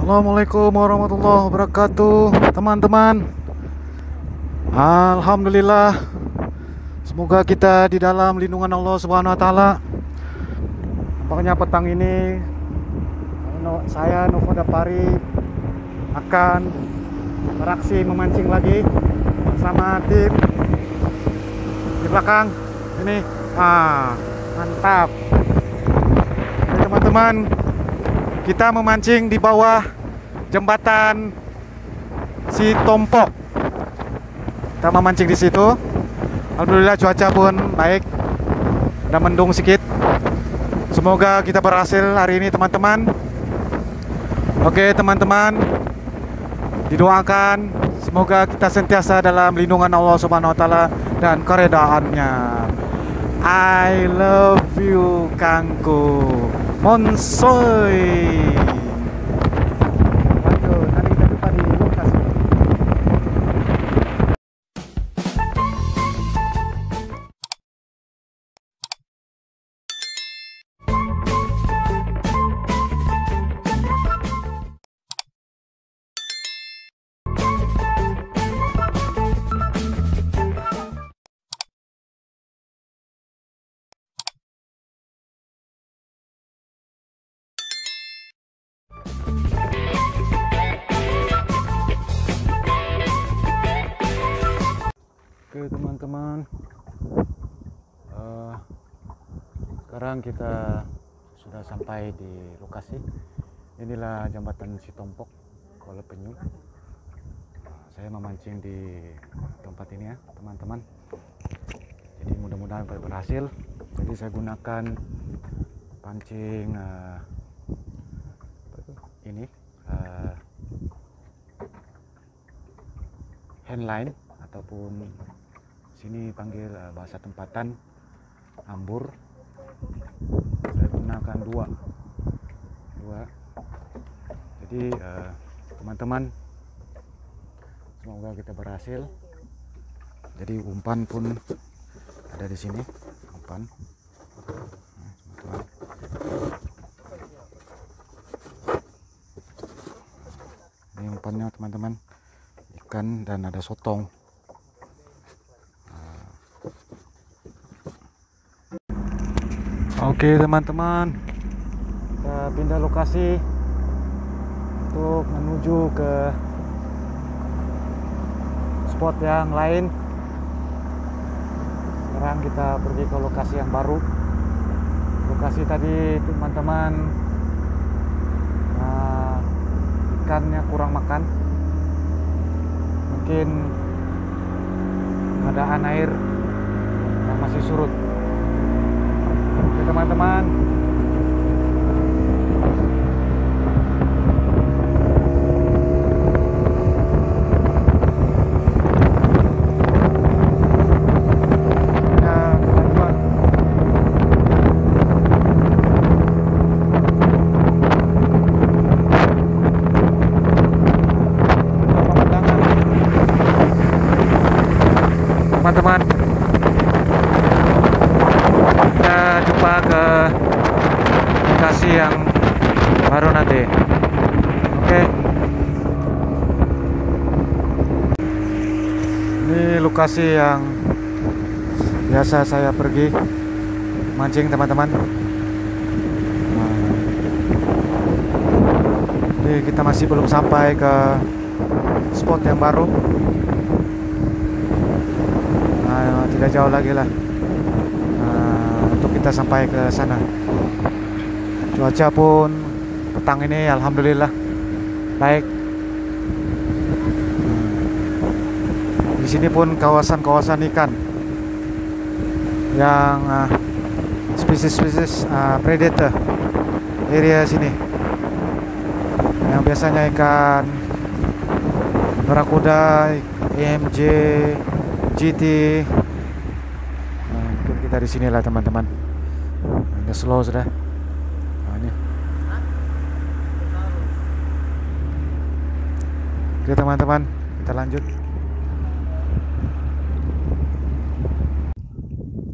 Assalamualaikum warahmatullahi wabarakatuh, teman-teman. Alhamdulillah, semoga kita di dalam lindungan Allah Subhanahu wa taala. Pokoknya petang ini saya Novo Dapari akan beraksi memancing lagi bersama tim di belakang ini. Mantap. Oke, teman-teman, kita memancing di bawah jembatan Si Tompok. Kita memancing di situ. Alhamdulillah cuaca pun baik. Ada mendung sedikit. Semoga kita berhasil hari ini, teman-teman. Oke, teman-teman, didoakan semoga kita sentiasa dalam lindungan Allah Subhanahu wa taala dan keredaannya. I love you, Kangku. Monsoy. Lanjut, nanti kita jumpa di lokasi. Oke, teman-teman, sekarang kita sudah sampai di lokasi. Inilah jembatan Si Tompok, Kuala Penyu. Saya memancing di tempat ini ya, teman-teman. Jadi mudah-mudahan berhasil. Jadi saya gunakan pancing ini handline ataupun sini panggil bahasa tempatan ambur. Saya gunakan dua. Jadi teman-teman, semoga kita berhasil. Jadi umpan pun ada di sini, umpan. Ini umpannya, teman-teman, ikan dan ada sotong. Oke, teman-teman, kita pindah lokasi untuk menuju ke spot yang lain. Sekarang kita pergi ke lokasi yang baru. Lokasi tadi, teman-teman, ikannya kurang makan, mungkin keadaan air yang masih surut. Oke, teman-teman, teman-teman, kita jumpa ke lokasi yang baru nanti. Oke, ini lokasi yang biasa saya pergi mancing, teman-teman. Jadi kita masih belum sampai ke spot yang baru. Tidak jauh lagi lah untuk kita sampai ke sana. Cuaca pun petang ini alhamdulillah baik. Di sini pun kawasan-kawasan ikan yang spesies-spesies predator area sini, yang biasanya ikan barakuda, EMJ, GT. Mungkin kita di sinilah, teman-teman. Ini slow sudah. Ini. Oke, teman-teman, kita lanjut.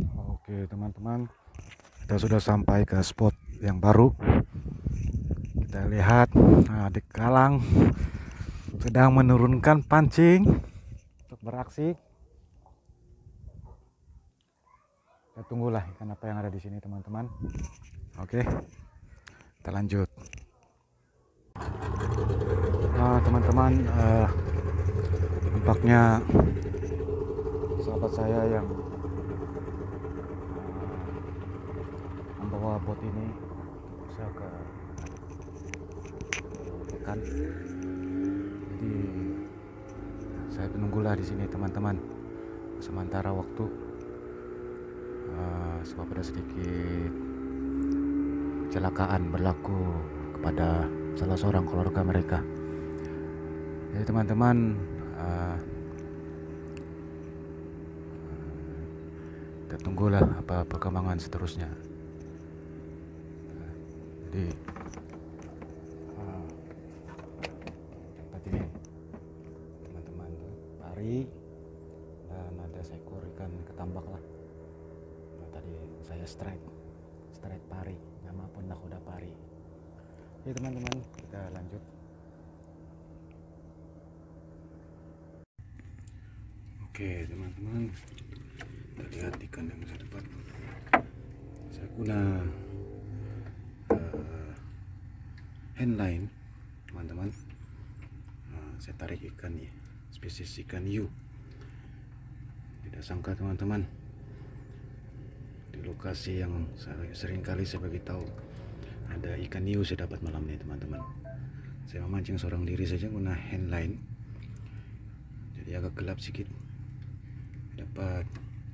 Oke, teman-teman, kita sudah sampai ke spot yang baru. Kita lihat adik Galang sedang menurunkan pancing untuk beraksi. Kita tunggulah ikan apa yang ada di sini, teman-teman. Oke, kita lanjut. Nah, teman-teman, tampaknya sahabat saya yang membawa bot ini bisa ke ikan. Jadi saya menunggulah di sini, teman-teman, sementara waktu, sebab ada sedikit kecelakaan berlaku kepada salah seorang keluarga mereka. Jadi teman-teman, kita tunggulah apa perkembangan seterusnya. Jadi ini teman-teman, pari dan ada seekor ikan ketambak lah. Nah, tadi saya strike pari, nama pun nakoda pari. Oke teman-teman, kita lanjut. Oke teman-teman, kita lihat ikan yang saya dapat. Saya guna handline, teman-teman. Saya tarik ikan ya, spesies ikan hiu. Tidak sangka teman-teman, di lokasi yang sering kali saya bagi tahu ada ikan hiu saya dapat malam ini, teman-teman. Saya memancing seorang diri saja guna handline, jadi agak gelap sedikit. Dapat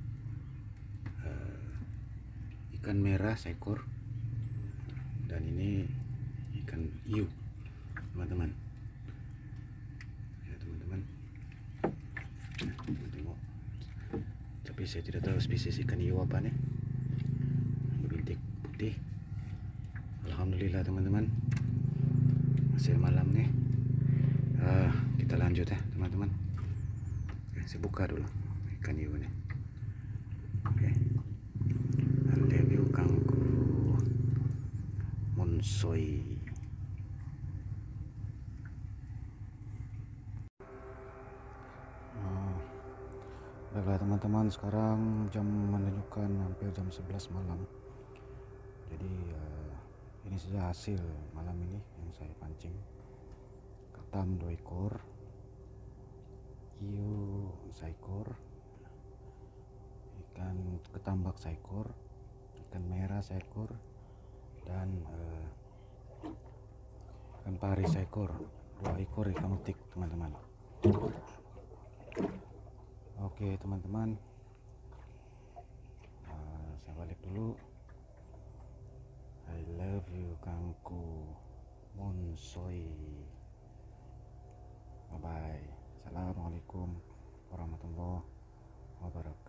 ikan merah seekor, dan ini ikan hiu, teman-teman. Ya teman-teman, tengok. Tapi saya tidak tahu spesies ikan hiu apa nih, berbintik putih. Alhamdulillah teman-teman, hasil malam nih. Kita lanjut ya teman-teman. Saya buka dulu ikan hiu nih. Oke, review kangku monsoi. Baiklah teman-teman, sekarang jam menunjukkan hampir jam 11 malam. Jadi ini saja hasil malam ini yang saya pancing. Ketam 2 ekor, hiu seekor, ikan ketambak seekor, ikan merah seekor, dan ikan pari seekor. 2 ekor ikan utik, teman-teman. Oke teman-teman, saya balik dulu. I love you kangku monsoi. Bye bye. Assalamualaikum warahmatullahi wabarakatuh.